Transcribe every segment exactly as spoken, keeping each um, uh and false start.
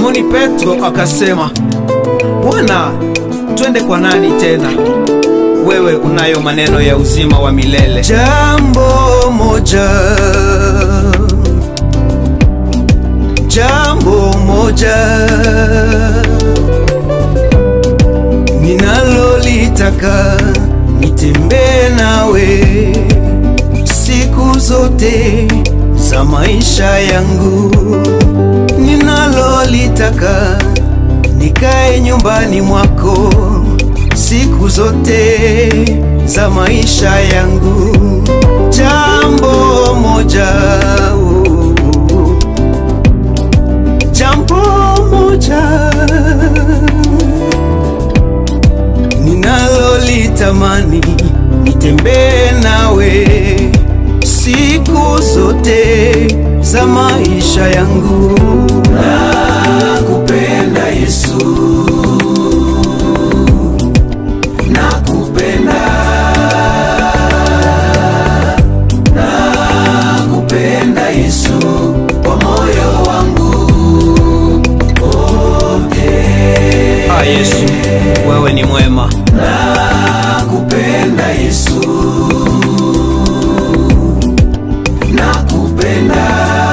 Simoni Petro akasema, Bwana, twende kwa nani tena? Wewe unayo maneno ya uzima wa milele. Jambo moja, jambo moja ninalolitaka, nitembee nawe siku zote za maisha yangu. Ninalolitaka, nikae nyumbani mwako siku zote za maisha yangu. Jambo moja, oh, jambo moja ninalolitamani, nitembee nawe siku zote za maisha yangu. Nakupenda Yesu, nakupenda, nakupenda Yesu kwa moyo wangu wote. Ah, Yesu, wewe ni mwema. Nakupenda Yesu, nakupenda,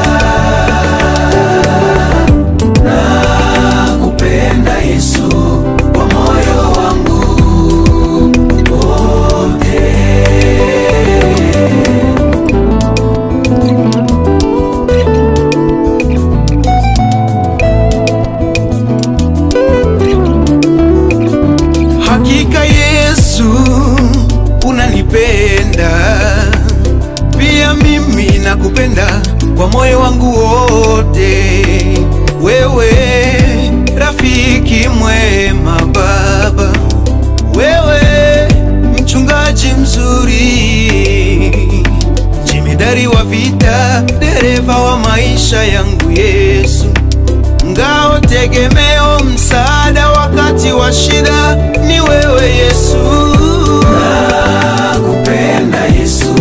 nakupenda Yesu kwa moyo wangu wote. Hakika Yesu unanipenda, pia mimi nakupenda kwa moyo wangu wote. Wewe rafiki mwema Baba, wewe mchungaji mzuri, jemedari wa vita, dereva wa maisha yangu. Yesu, ngao, tegemeo, msaada wakati wa shida, ni wewe Yesu. Nakupenda Yesu,